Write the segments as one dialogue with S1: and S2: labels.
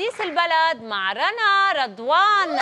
S1: بحديث البلد مع رنا رضوان.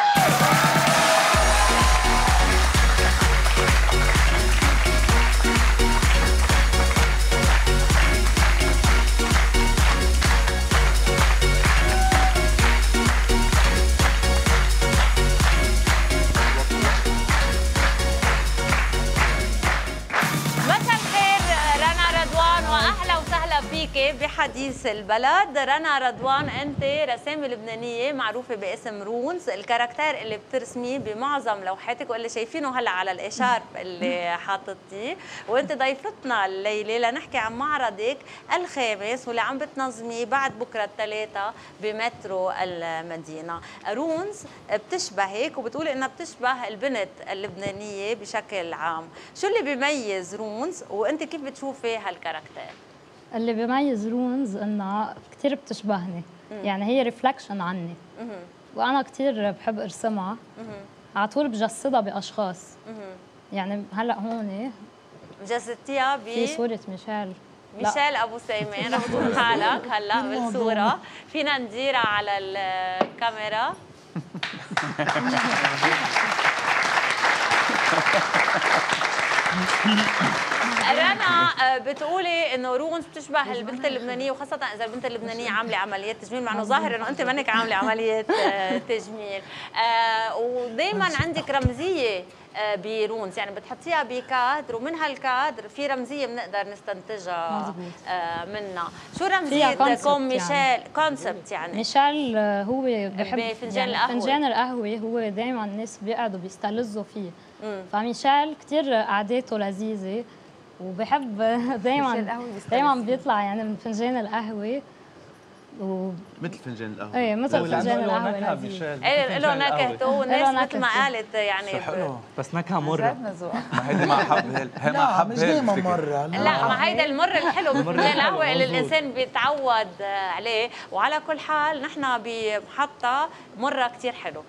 S1: بحديث البلد. رنا رضوان، انت رسامه لبنانيه معروفه باسم رونز، الكاركتير اللي بترسميه بمعظم لوحاتك واللي شايفينه هلا على الاشارب اللي حاططيه، وانت ضيفتنا الليله لنحكي عن معرضك الخامس واللي عم بتنظميه بعد بكره الثلاثاء بمترو المدينه. رونز بتشبهك وبتقولي انها بتشبه البنت اللبنانيه بشكل عام، شو اللي بيميز رونز وانت كيف بتشوفي هالكاركتير؟
S2: اللي بيميز رونز انها كثير بتشبهني، يعني هي ريفلكشن عني، وانا كثير بحب ارسمها، على طول بجسدها باشخاص. يعني هلا هون
S1: جسدتيها
S2: في صورة
S1: ميشيل ابو سيمان، رح تكون حالك هلا بالصوره، فينا نديرها على الكاميرا. رنا بتقولي انه رونز بتشبه البنت اللبنانيه، وخاصه اذا البنت اللبنانيه عامله عمليات تجميل، مع انه ظاهر انه انت منك عامله عمليات تجميل. ودائما عندك رمزيه برونز، يعني بتحطيها بكادر ومن هالكادر في رمزيه بنقدر نستنتجها منها. شو رمزيتكم ميشيل؟ كونسبت يعني
S2: ميشيل هو بحب
S1: فنجان القهوه.
S2: فنجان القهوه هو دائما الناس بيقعدوا بيستلذوا فيه، فميشيل كثير قعداته لذيذه وبحب دائما بيطلع يعني من فنجان القهوه
S3: مثل فنجان القهوه.
S2: ايه مثل فنجان القهوه.
S1: ايه له نكهته، والناس مثل ما قالت يعني
S4: حلو بس نكهه مره.
S3: ما هيدي مع حب هي مع حب
S5: مش دايما مره.
S1: لا ما هيدا المر الحلو بفنجان القهوه اللي الانسان بيتعود عليه. وعلى كل حال نحن بمحطه مره كثير حلو.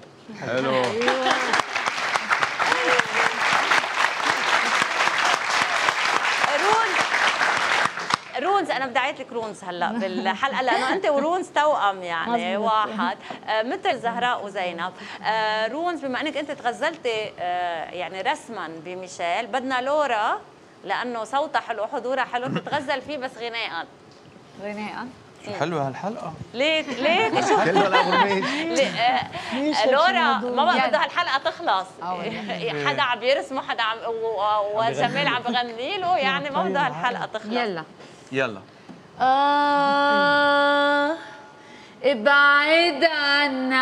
S1: رونز، انا بدي اعيط لك رونز هلا بالحلقه لانه انت ورونز توأم يعني واحد مثل زهراء وزينب. رونز، بما انك انت تغزلتي يعني رسما بميشيل، بدنا لورا لانه صوتها حلو وحضورها حلو تتغزل فيه بس غناء.
S3: شو حلوه هالحلقه.
S1: ليك شو
S3: كله الاغنيه.
S1: لورا ما بقى بده هالحلقه تخلص. حدا عم يرسمه، حدا عم وجمال عم بغني له، يعني ما بده هالحلقه تخلص.
S3: يلا
S6: ابعد عن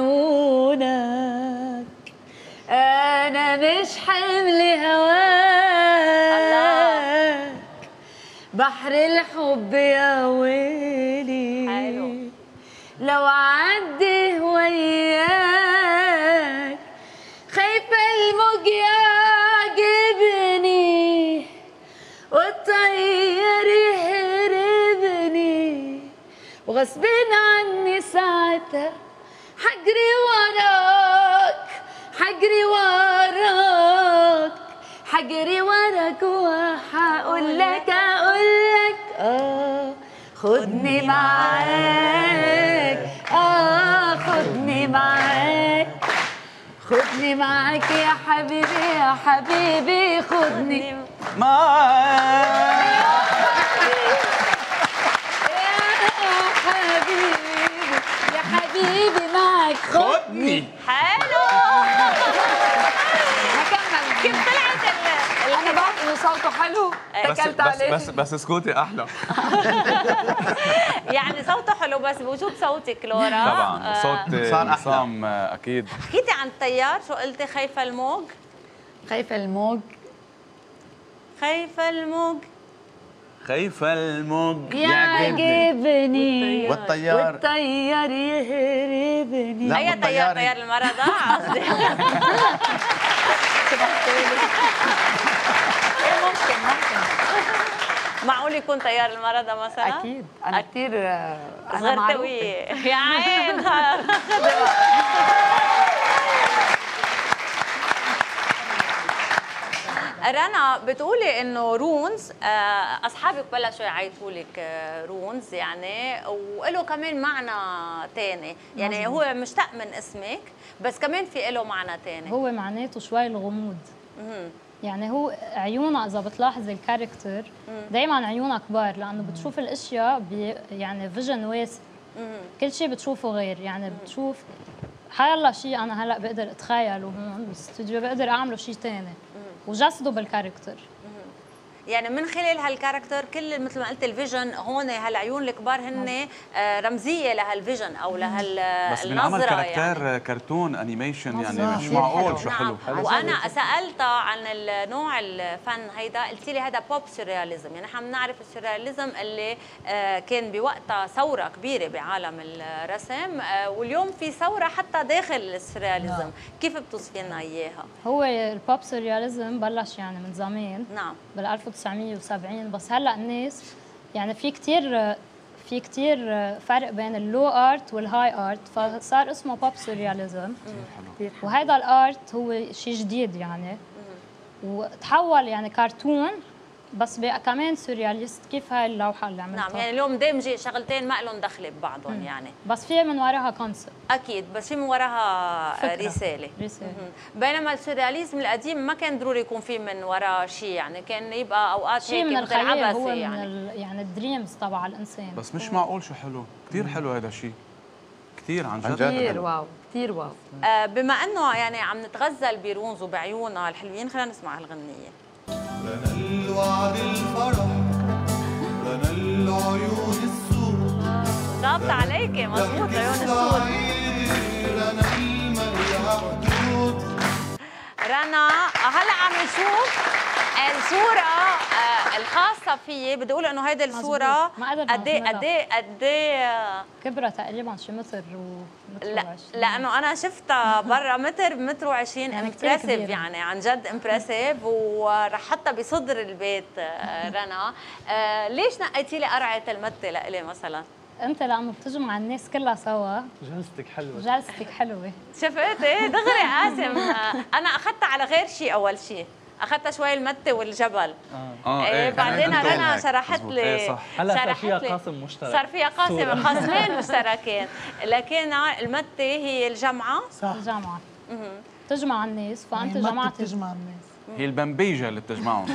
S6: عيونك، انا مش حمل هواك، بحر الحب يا ويلي حلو. لو عدي وياك خايفة الموج يعجبني والطير يهربني، وغصب عني ساعتها حجري وراك حجري وراك وهقول لك خدني معاك، خدني معاك يا حبيبي خدني معاك يا حبيبي معاك
S3: خدني.
S1: حلو. كيف طلعت
S6: انا بعرف انه صوته حلو، اكلت عليه
S3: بس سكوتي احلى.
S1: يعني صوته حلو بس بوجود صوتك لورا
S3: طبعا صوت عصام اكيد.
S1: حكيتي عن التيار، شو قلتي؟ خايفه الموج
S6: يعجبني
S3: والطيار
S6: يهربني.
S1: اي طيار المرضى قصدي.
S6: ممكن
S1: معقول يكون طيار المرضى مثلا؟
S6: اكيد. انا كثير
S1: صغرتويه يا عين. رنا بتقولي انه رونز اصحابك بلشوا يعيطوا لك رونز يعني، وله كمان معنى ثاني يعني هو مشتق من اسمك بس كمان في له معنى ثاني.
S2: هو معناته شوي الغموض. يعني هو عيونها اذا بتلاحظي الكاركتر دائما عيونها كبار لانه بتشوف الاشياء يعني فيجن واسع. كل شيء بتشوفه غير، يعني بتشوف حيالله شيء انا هلا بقدر اتخيله هون بالاستوديو بقدر اعمله شيء ثاني وجسده بالكاركتر.
S1: يعني من خلال هالكاركتر كل مثل ما قلت الفيجن هون هالعيون الكبار هن رمزيه لهالفيجن او لهالنظره.
S3: بس من عمل كاركتر
S1: يعني
S3: كرتون انيميشن يعني مش معقول شو حلو.
S1: وانا سالتها عن النوع الفن هيدا قلتي لي هذا بوب سورياليزم، يعني نحن بنعرف السورياليزم اللي كان بوقتها ثوره كبيره بعالم الرسم، واليوم في ثوره حتى داخل السورياليزم. كيف بتوصفي لنا اياها؟
S2: هو البوب سورياليزم بلش يعني من زمان.
S1: نعم.
S2: بال 1970، بس هلا الناس يعني في كثير فرق بين اللو ارت والهاي ارت، فصار اسمه بوب سورياليزم. وهذا الارت هو شيء جديد يعني، وتحول يعني كرتون بس بقى كمان سورياليست. كيف هاي اللوحه اللي عملتها؟
S1: نعم، يعني اليوم دامجه شغلتين ما لهم دخل ببعضهم يعني،
S2: بس في من وراها كونسبت.
S1: اكيد، بس في من وراها رساله. بينما السورياليزم القديم ما كان ضروري يكون في من وراه شيء، يعني كان يبقى اوقات هيك
S2: من
S1: مثل عبثي
S2: هو
S1: يعني
S2: من يعني الدريمز تبع الانسان.
S3: بس مش معقول شو حلو، كثير حلو هذا الشيء، كثير عن جد
S6: كثير واو، كثير واو.
S1: بما انه يعني عم نتغزل برونز وبعيونها الحلوين، خلينا نسمع هالغنيه.
S5: رنا الوعد الفرح، رنا العيون السود،
S1: ضابطة عليكي مضبوط عيون السود.
S5: رنا المريح حدود.
S1: رنا هلا عم نشوف الصورة الخاصة فيي، بدي اقول انه هيدي الصورة قد ايه
S2: كبرة تقريبا شي متر
S1: لا، لانه انا شفتها برا متر و20 امبرسيف يعني عن جد امبرسيف، ورح حطها بصدر البيت. رنا ليش نقيتي لي قرعة المتة لإلي مثلا؟
S2: انت لانه بتجمع الناس كلها سوا. جلستك حلوه.
S1: شفتي دغري قاسم. انا اخذتها على غير شيء، اول شيء اخذتها شوي المتة والجبل.
S3: إيه
S1: بعدين رنا شرحت لي
S4: هلا صار فيها قاسم مشترك،
S1: صار فيها قاسمين مشتركين، لكن المتة هي الجمعة.
S2: صح، الجمعة تجمع الناس، فانت جمعتي
S7: بتجمع الناس.
S3: هي البمبيجه اللي بتجمعهم.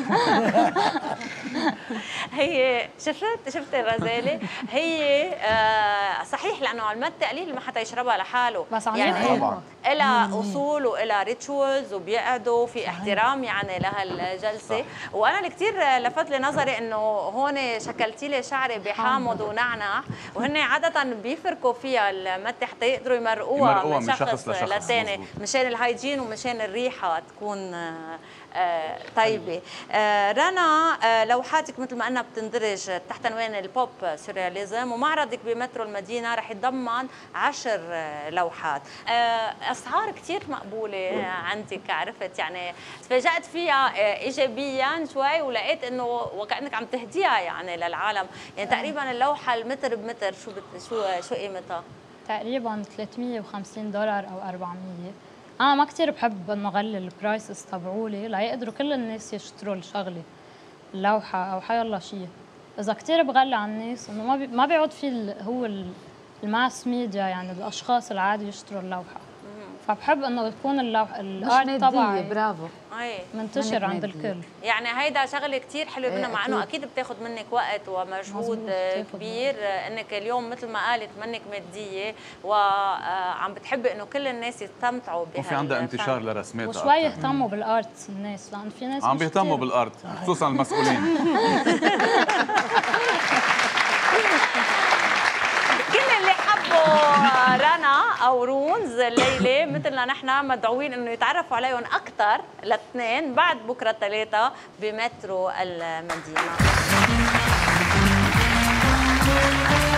S1: هي شفت الرزاله. هي صحيح لانه المتة قليل ما حتى يشربها لحاله،
S2: بس
S1: يعني لها اصول ولها ريتشولز وبيقعدوا في احترام يعني لهالجلسه. وانا اللي كثير لفت لي نظري انه هون شكلتي لي شعري بحامض ونعنع، وهن عاده بيفركوا فيها المتة حتى يقدروا يمرقوها من شخص لثاني مشان الهايجين ومشان الريحه تكون طيبه. رنا لوحاتك مثل ما قلنا بتندرج تحت عنوان البوب سورياليزم، ومعرضك بمترو المدينه رح يتضمن 10 لوحات. اسعار كثير مقبوله عندك، عرفت يعني تفاجات فيها ايجابيا شوي، ولقيت انه وكانك عم تهديها يعني للعالم. يعني تقريبا اللوحه المتر بمتر شو قيمتها؟
S2: تقريبا $350 او 400. أنا ما كثير بحب إنه أغلي البرايسز تبعولي ليقدروا كل الناس يشتروا الشغلة، اللوحة أو حيالله شيء. إذا كثير بغلي على الناس إنه ما بيعود في هو الماس ميديا، يعني الأشخاص العادي يشتروا اللوحة. فبحب إنه تكون الارت تبعي
S6: برافو
S2: منتشر عند الكل.
S1: يعني هيدا شغله كثير حلوه منها، مع انه اكيد بتاخذ منك وقت ومجهود كبير، انك اليوم مثل ما قالت منك ماديه وعم بتحبي انه كل الناس يستمتعوا بها،
S3: وفي عندها انتشار لرسماتها،
S2: وشوي يهتموا بالارت الناس، لان في ناس
S3: عم بيهتموا بالارت خصوصا المسؤولين.
S1: رنا او رونز الليله مثلنا نحن مدعوين انه يتعرفوا عليهم اكثر الاثنين بعد بكره 3 بمترو المدينه.